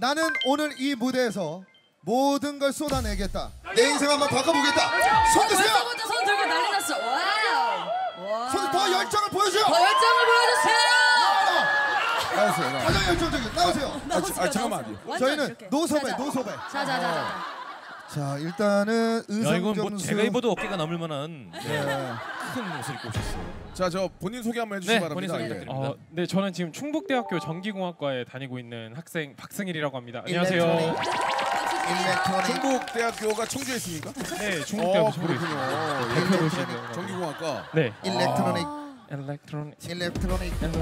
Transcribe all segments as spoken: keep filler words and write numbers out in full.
나는 오늘 이 무대에서 모든 걸 쏟아내겠다. 내 인생 한번 바꿔보겠다. 손 드세요. 벌써부터 손 들고 난리 났어. 와우. 손 더 열정을 보여줘요. 더 열정을 보여주세요. 나오세요. 나오세요. 가장 열정적인 나오세요. 나오세요. 아, 잠깐만요. 저희는 노섭에 노섭에. 자자자자. 자 일단은 의성 야, 이건 뭐 점수. 제가 입어도 어깨가 넘을 만한 네. 큰 옷을 입고 오셨어요. 자, 저 본인 소개 한번 해주시기 네, 바랍니다. 본인 소개 예. 부탁드립니다. 어, 네, 저는 지금 충북대학교 전기공학과에 다니고 있는 학생 박승일이라고 합니다. 안녕하세요. 일렉트로닉. 충북대학교가 청주에 있습니까? 네, 어, 충북대학교 전기공학과 그렇군요. 대표 예, 도시고요. 전기공학과. 네, 일렉트로닉. 일렉트로닉. 일렉트로닉. 일렉트로닉.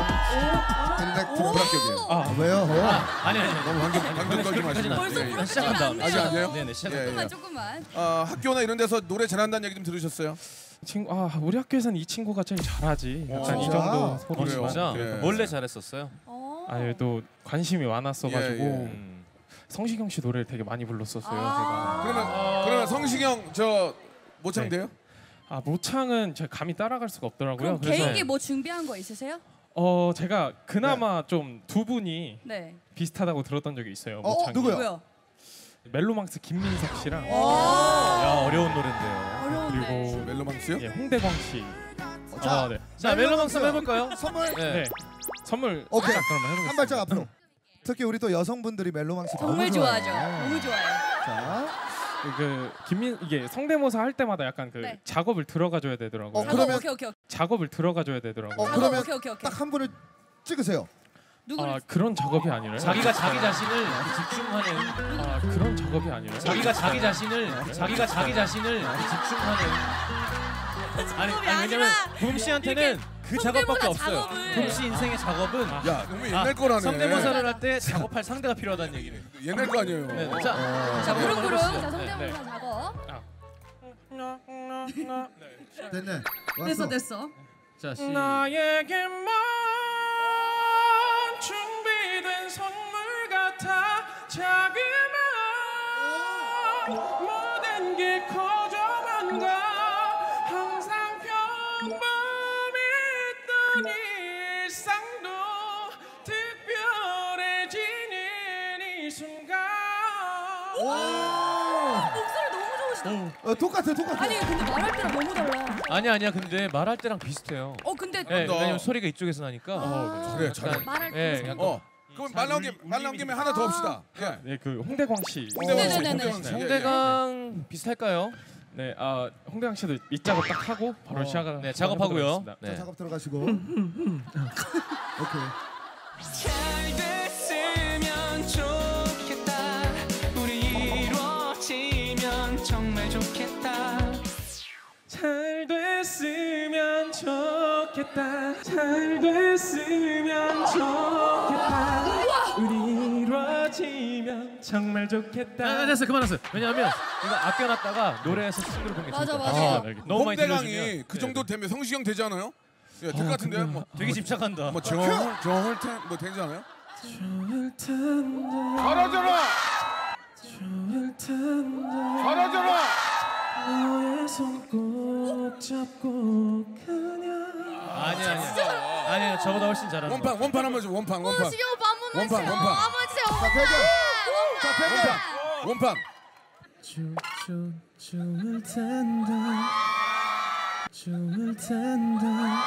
불합격이에요. 아, 왜요? 왜요? 아니 아니 너무 환경 환경 떨지 마시고. 벌써 예, 예. 부럽지가 시작한다. 않네요. 아직 아니에요? 네네 시작. 예, 예. 조금만 조금만. 아, 학교나 이런 데서 노래 잘한다는 얘기 좀 들으셨어요? 친구, 아, 우리 학교에서는 이 친구가 제일 잘하지. 약간 어, 이 진짜? 정도 어, 소리지만. 진짜 예. 몰래 잘했었어요. 어. 아니, 또 관심이 많았어가지고 예, 예. 음. 성시경 씨 노래를 되게 많이 불렀었어요. 아. 그러면 그러면 성시경 저 모창돼요? 제가. 아, 모창은 제가 감히 따라갈 수가 없더라고요. 그럼 그래서 개인기 뭐 준비한 거 있으세요? 어, 제가 그나마 좀 두 분이 네. 비슷하다고 들었던 적이 있어요. 어, 모창이. 누구요? 누구요? 멜로망스 김민석 씨랑 야 어려운 노래인데요. 어려운데. 그리고 멜로망스요? 예, 홍대광 씨. 자, 아, 네. 자 멜로망스 한번 해볼까요? 선물. 네. 네. 선물 오케이. 살짝 그러면 해보겠습니다. 한 발짝 앞으로. 특히 우리 또 여성분들이 멜로망스 너무 정말 좋아해요. 좋아하죠. 너무 좋아요. 자, 그 김민 이게 성대모사 할 때마다 약간 그 네. 작업을 들어가줘야 되더라고요. 어, 작업, 그러면- 오케이 오케이 오케이. 작업을 들어가줘야 되더라고요. 어, 작업, 그러면 오케이 오케이 오케이. 딱 한 분을 찍으세요. 누구를? 아, 그런 작업이 아니라 자기가 자기 자신을 집중하는. 아, 그런 작업이 아니라 자기가 자기 자신을 자기가 자기 자신을 집중하는. 아니, 아니 왜냐면 봄 씨한테는 그 작업밖에 성대모사 없어요. 작업을. 봄 씨 인생의 작업은 야, 너무 옛날 아, 거라네. 성대모사를 할 때 작업할 상대가 필요하다는 얘기를. 옛날 거 아니에요. 네, 자, 어. 자, 작업 한번 부릉부릉. 해보시죠. 자, 네. 성대모사 작업. 됐네. 됐어 왔어. 됐어. 자, 시. 나에게만 준비된 선물 같아 자그마한 모든 게 커져만 가 항상 평범했던 일상도 특별해지는 이 순간. 목소리 너무 좋으시다. 어, 똑같아, 똑같아. 아니 근데 말할 때랑 너무 달라. 아니야 아니야 근데 말할 때랑 비슷해요. 어 근데 네, 너. 왜냐면 소리가 이쪽에서 나니까. 아, 그래, 잘해. 약간, 말할 예, 때. 약간 어. 그럼 말 나온 김에 말 나온 김에 하나 더 합시다. 예. 네, 그 홍대광 씨. 홍대광 씨, 네네네네. 홍대광 씨. 예, 예. 홍대강 비슷할까요? 네, 아 홍대광 씨도 이 작업 딱 하고 바로 어. 시작을. 네, 작업하고요. 해보도록 하겠습니다. 자, 네. 작업 들어가시고. 오케이. 잘 됐으면 좋겠다. 우리 이루어지면 정말 좋겠다. 잘 됐으면 좋겠다. 잘 됐으면 좋겠다. 우리 이루어지면 정말 좋겠다. 아, 됐어 그만했어. 왜냐하면 이거 아껴놨다가 노래에서 스스로 보는 게 맞아, 좋을 것 맞아. 같아요. 아, 알겠습니다. 너무 많이 홍대강이 들려주면 그 정도 네, 되면 성시경 되지 않아요? 예, 될 것 같은데. 근데- 뭐, 되게 집착한다. 뭐 정을 정을 텐뭐 되지 않아요? 좋을 텐데. 잘하잖아. 좋을 텐데. 잘하잖아. 너의 손 꼭 잡고 그냥. 아니 아니 아니 저보다 훨씬 잘하는 원판 거. 원판 한번 줘. 원판 원판. 어, 시경 오빠 한번 원판, 해주세요. 원판. 한번 해주세요. 자, 대결. 자, 대결. 원판. 좋좋 좋을 텐데. 좋을 텐데.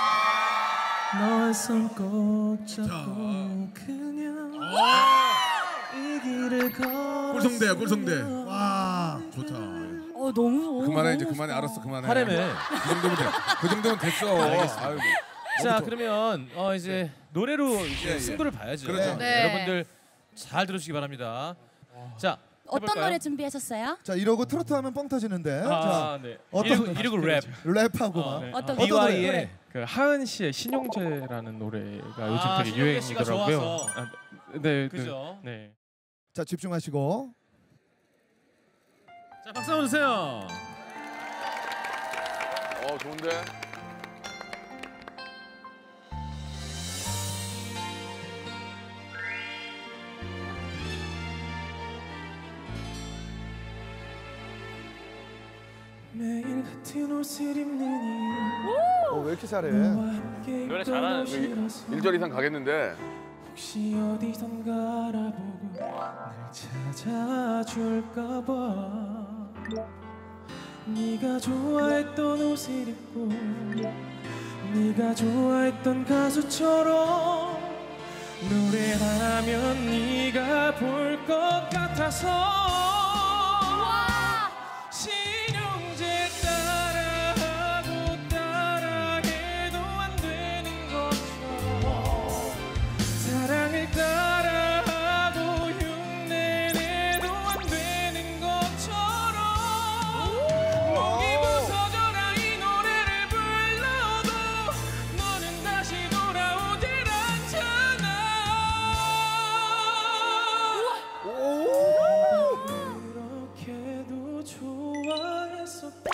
너의 손 꼭 잡고 그냥 이 길을 걸. 꿀성대야 꿀성대. 와. 좋다. 어 너무. 그만해 이제 너무 그만해 좋다. 알았어 그만해. 하렘에. 그 정도면 돼. 그 정도면 됐어. 알겠습니다. 아이고. 자 뭐부터- 그러면 어 이제 노래로 이제 예, 예. 승부를 봐야죠. 그렇죠. 네. 여러분들 잘 들으시기 바랍니다. 자 어떤 해볼까요? 노래 준비하셨어요? 자, 이러고 트로트 하면 뻥 터지는데. 아, 네. 어떤 이르고, 노래? 이르고 랩. 자, 랩하고 어, 막. 네. 어떤 어떤 노래? 비와이의 그 하은 씨의 신용재라는 노래가 요즘 아, 되게 신용재 씨가 유행이더라고요. 좋아서. 아, 네, 그죠? 네. 네. 자, 집중하시고. 자 박수 한번 주세요. 어 좋은데. 매일 같은 옷을 입는 어, 왜 이렇게 잘해? 노래 잘하는 일 절 이상 가겠는데. 혹시 어디선가 알아보고 찾아줄까봐 네가 좋아했던 옷을 입고 네가 좋아했던 가수처럼 노래하면 네가 볼 것 같아서 신용제 따라하고 따라해도 안 되는 것처럼 사랑을 따라하고 흉내내도 안 되는 것처럼 목이 부서져라 이 노래를 불러도 너는 다시 돌아오질 않잖아. 그렇게도 좋아했었다.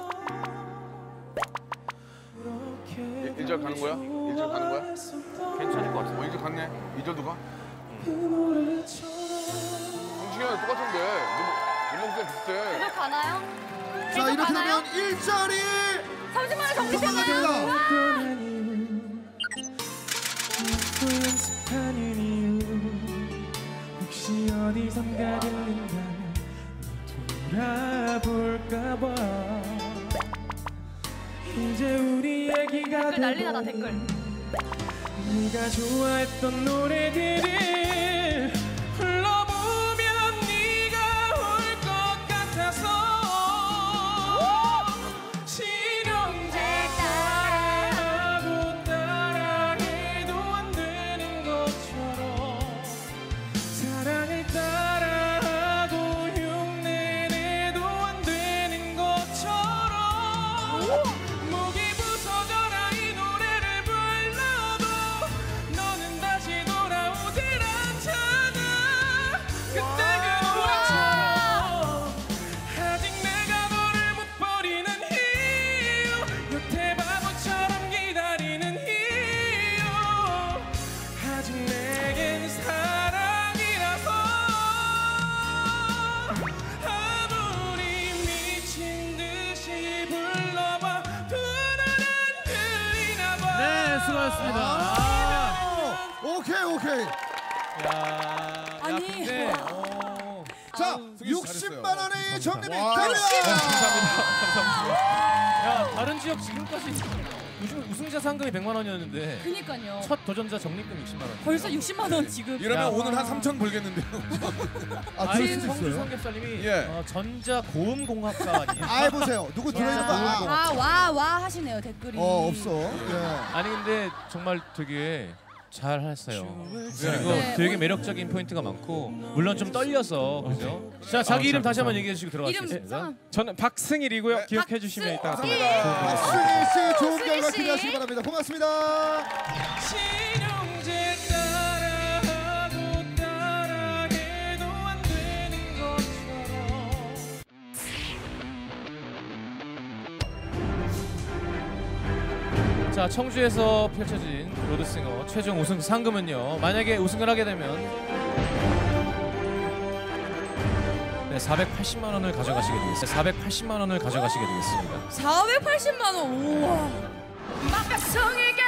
일 절 가는 거야? 일 절 가는 거야? 괜찮을 것 같아. 어, 일 절 갔네. 이 절도 가? 형식이랑 똑같은데. 네 목소리 비슷해. 계속 가나요? 자 계속 이렇게 가나요? 되면 일 절이 삼십만 원 성공하게 정리되나요? 혹시 어디선가 들린다면 돌아볼까봐 이제 우리 얘기가 댓글 난리 나다 되고 댓글. 네가 좋아했던 노래들을 불러보면 네가 올 것 같아서 실형제 따라하고 따라해도 안 되는 것처럼 사랑을 따라하고 흉내내도 안 되는 것처럼 목이 부서져라 이 노래를 불러도 너는 다시 돌아오질 않잖아. 그때 그 노래처럼 아직 내가 너를 못 버리는 이유 여태 바보처럼 기다리는 이유 아직 내겐 사랑이라서 아무리 미친 듯이 불러봐 두 눈은 들리나 봐. 네, 수고하셨습니다. 오케이 오케이. 야, 아니, 야, 근데 와. 어, 자 승희 씨 육십만 잘했어요. 원의 정립이 와. 됩니다. 야 다른 지역 지금까지 우승, 우승자 상금이 백만 원이었는데 그니까요. 첫 도전자 적립금 육십만 원. 벌써 육십만 원 지금. 이러면 야. 오늘 한 삼천 벌겠는데요. 아 아니 그럴 수도 성주 있어요. 삼겹살님이 예. 어, 전자 고음공학과 아니에요? 아 보세요 누구 들어있는 거 아, 아, 와, 와 하시네요, 댓글이. 어 없어. 예. 아니 근데 정말 되게 잘 했어요. 그리고 네, 되게 오늘- 매력적인 포인트가 많고 물론 좀 떨려서 그죠? 자 자기 이름 다시 한번 얘기해 주시고 이름 들어가겠습니다. 성함. 저는 박승일이고요. 네. 기억해 주시면 이따가 또 박승희 씨 좋은 박승희 결과 씨. 기대하시기 바랍니다. 고맙습니다. 신용제 따라하고 따라해도 안 되는 것처럼 자 청주에서 펼쳐진 로드싱어 최종 우승 상금은요 만약에 우승을 하게 되면 네, 사백팔십만 원을 가져가시게 되겠습니다. 사백팔십만 원을 가져가시게 되겠습니다. 사백팔십만 원. 우와. 막성에게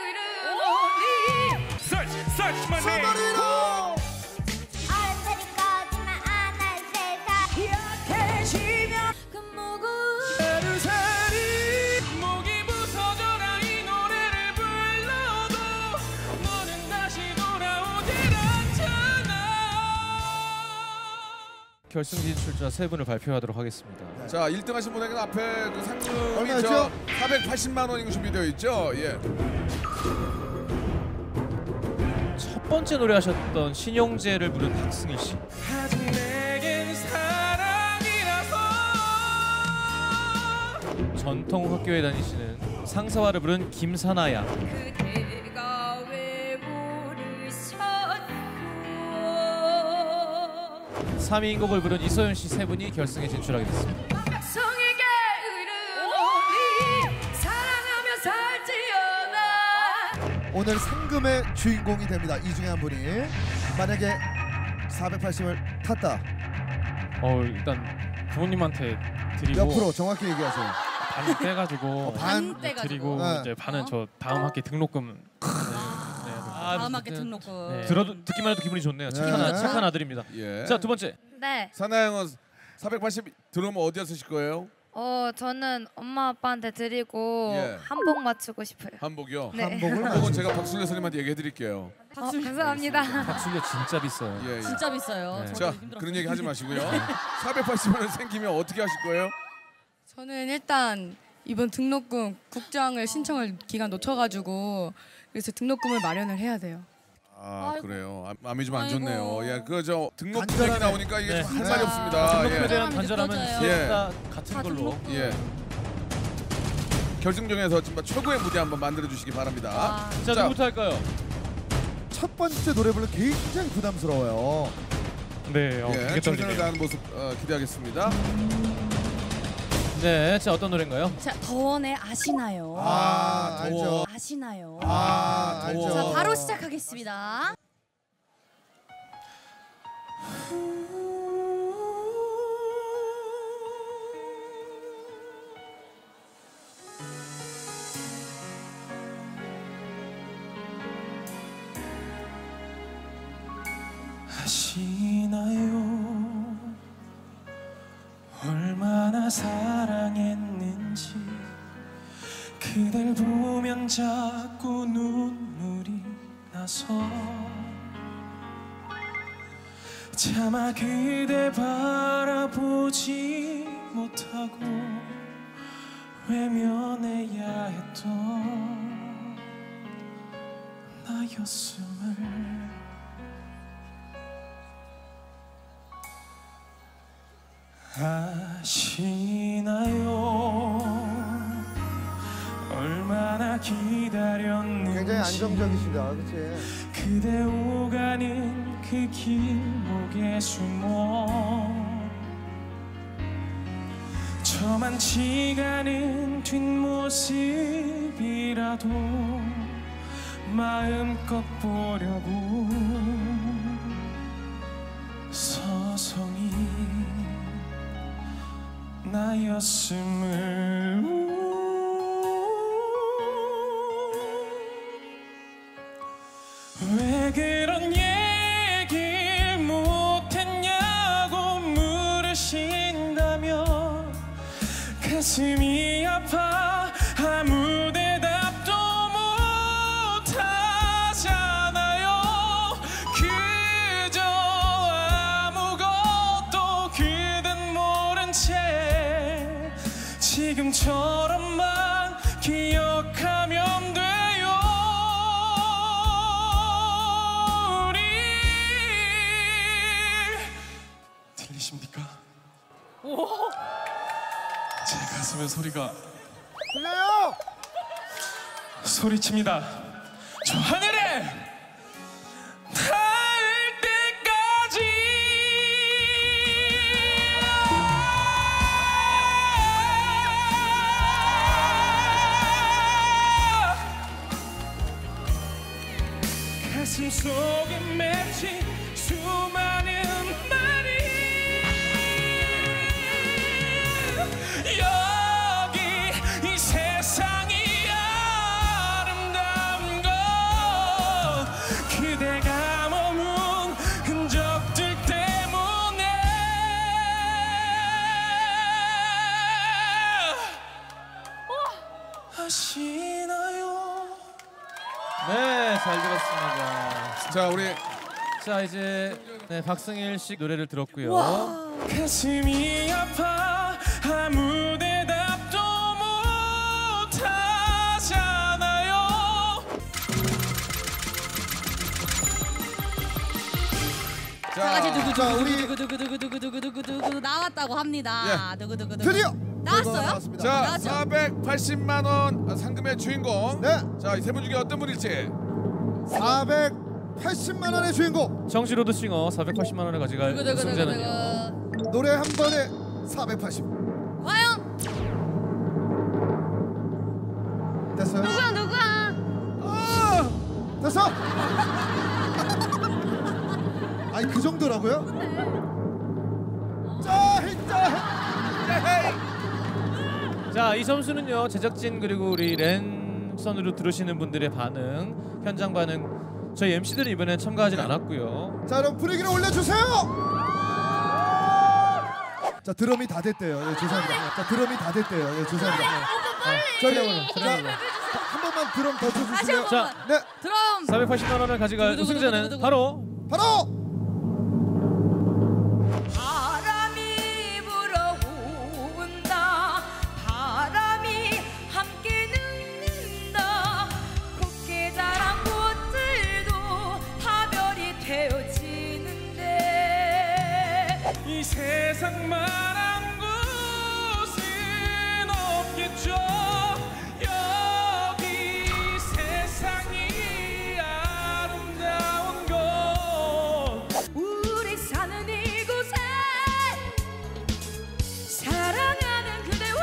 이르노니. 사마리노. 약해지면 그 무구. 목이 부서져라 이 노래를 불러도 너는 다시 돌아오질 않잖아. 결승 진출자 세 분을 발표하도록 하겠습니다. 자, 일 등 하신 분에게는 앞에 그 상금이 얼마였죠? 저 사백팔십만 원이 준비되어 있죠. 예. 첫 번째 노래하셨던 신용재를 부른 박승일 씨. 아직 내겐 사랑이라서 전통 학교에 다니시는 상사화를 부른 김사나 양. 그대가 왜 모르셨고. 삼 위인 곡을 부른 이소연 씨 세 분이 결승에 진출하게 됐습니다. 백성에게 이르노니 사랑하며 살지어다. 오늘 상금의 주인공이 됩니다. 이 중에 한 분이 만약에 사백팔십을 탔다. 어 일단 부모님한테 드리고 옆으로 정확히 얘기하세요. 반 떼가지고 반 떼가지고. 드리고 네. 이제 반은 어? 저 다음 학기 등록금 네, 내야 돼요. 아 아, 다음 학기 네. 등록금. 네. 들어도 듣기만 해도 기분이 좋네요. 착한, 네. 아, 착한 아들입니다. 예. 자, 두 번째. 네. 사나양은 사백팔십 들어오면 어디에 쓰실 거예요? 어 저는 엄마 아빠한테 드리고 예. 한복 맞추고 싶어요. 한복이요? 네. 한복을 한복은 제가 박순례 선생님한테 얘기해 드릴게요. 어, 감사합니다. 박순려 진짜 비싸요. 예, 예. 진짜 비싸요. 네. 저도 자, 힘들었어요. 그런 얘기 하지 마시고요. 사백팔십 원 생기면 어떻게 하실 거예요? 저는 일단 이번 등록금 국장을 신청을 기간 놓쳐가지고 그래서 등록금을 마련을 해야 돼요. 아, 아이고. 그래요. 아, 마음이 좀 안 아이고. 좋네요. 예, 그 저 등록금 간절하네. 얘기 나오니까 이게 네. 좀 할 네. 말이 아, 없습니다. 등록금에 예. 대한 예. 간절함은 느껴져요. 셋 다 같은 걸로. 예. 결승전에서 정말 최고의 무대 한번 만들어 주시기 바랍니다. 아, 자, 자. 누구부터 할까요? 첫 번째 노래 부르는 굉장히 부담스러워요. 네, 어, 예, 되게 최선을 떨리네요. 다하는 모습 어, 기대하겠습니다. 네, 자 어떤 노래인가요? 자, 더원의 아시나요? 아, 더워. 알죠. 아시나요? 아, 더워. 알죠. 자, 바로 시작하겠습니다. 아시나요? 얼마나 사랑했는지 그댈 보면 자꾸 눈물이 나서 차마 그대 바라보지 못하고 외면해야 했던 나였음을 아시나요? 얼마나 기다렸는지 굉장히 안정적이시다, 그렇지? 그대 오가는 그 길목에 숨어 저만치 가는 뒷모습이라도 마음껏 보려고 서성이 나였음을 왜 그런 얘기 못했냐고 물으신다면 가슴이 아파 아무 대답도 못하잖아요. 그저 아무것도 그댄 모른 채 지금처럼만 기억하면 돼요. 우리 들리십니까? 제 가슴의 소리가 들려요? 소리칩니다. 저 하늘에 닿을 때까지. 가슴 속에 맺힌 수많은 말이 여기 이 세상이 아름다운 건 그대가 머문 흔적들 때문에. 아시나요? 네, 잘 들었습니다. 자, 우리 자 이제 네, 박승일 씨 노래를 들었고요. 가슴이 아파 아무 대답도 못하잖아요. 다 같이 자, 자, 우리 두구두구두구두구두구두구두구두구 나왔다고 합니다. 두구두구두구. 드디어 나왔어요? 나왔습니다. 자, 나왔죠? 사백팔십만 원 상금의 주인공. 네, 자, 이 세 분 중에 어떤 분일지. 사백팔십만 원의 주인공. 정시로드 싱어 사백팔십만 원을 가져갈 승자는요. 두구두구두구두구. 노래 한 번에 사백팔십. 과연 됐어요? 누구야 누구야? 아, 됐어? 아니 그 정도라고요? 짜릿 짜릿. 자, 이 점수는요 제작진 그리고 우리 랜선으로 들으시는 분들의 반응, 현장 반응 저희 엠씨들은 이번에 참가하진 않았고요. 자, 그럼 분위기를 올려주세요. 자, 드럼이 다 됐대요. 예, 죄송합니다. 자, 드럼이 다 됐대요. 예, 죄송합니다. 저기 자, 한 번만 드럼 더 쳐주실래요? 자, 네, 드럼. 사백팔십만 원을 가져갈 두구, 두구, 우승자는 두구, 두구. 바로 바로 바람이 불어온다 바람이 함께 눕는다 곱게 자란 꽃들도 다 별이 되어지는데 이 세상만한 곳은 없겠죠. 여기 세상이 아름다운 곳. 우리 사는 이곳에 사랑하는 그대와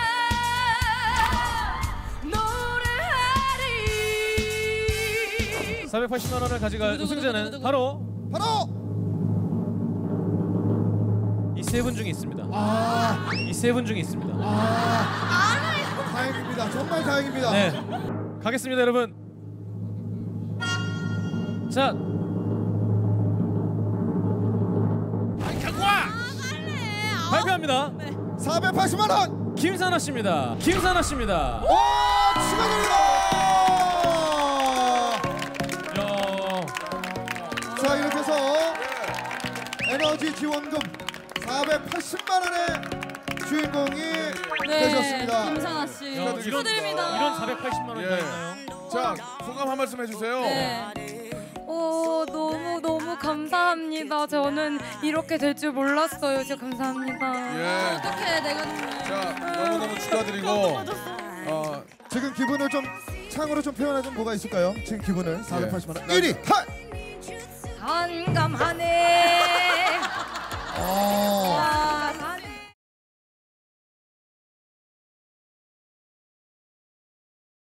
노래하리 사백팔십만 원을 가져갈 두구, 두구, 두구, 우승자는 두구. 바로 바로 이 세 분 중에 있습니다. 아, 이 세 분 중에 있습니다. 아, 다행입니다. 정말 다행입니다. 네, 가겠습니다, 여러분. 자, 발표합니다. 사백팔십만 원. 김사나 씨입니다. 김사나 씨입니다. 오, 축하드립니다. 야, 자, 이렇게 해서 에너지 지원금 사백팔십만 원의 주인공이 되셨습니다. 네, 김상아 씨. 야, 이런 축하드립니다. 이런 사백팔십만 원이 예. 있나요? 자, 소감 한 말씀 해주세요. 네. 오, 너무 너무 감사합니다. 저는 이렇게 될 줄 몰랐어요. 진짜 감사합니다. 예. 어떡해 내가 자, 너무 너무 축하드리고. 어, 지금 기분을 좀 창으로 좀 표현하자면 뭐가 있을까요? 지금 기분을 사백팔십만 원. 일 위. 하! 한감하네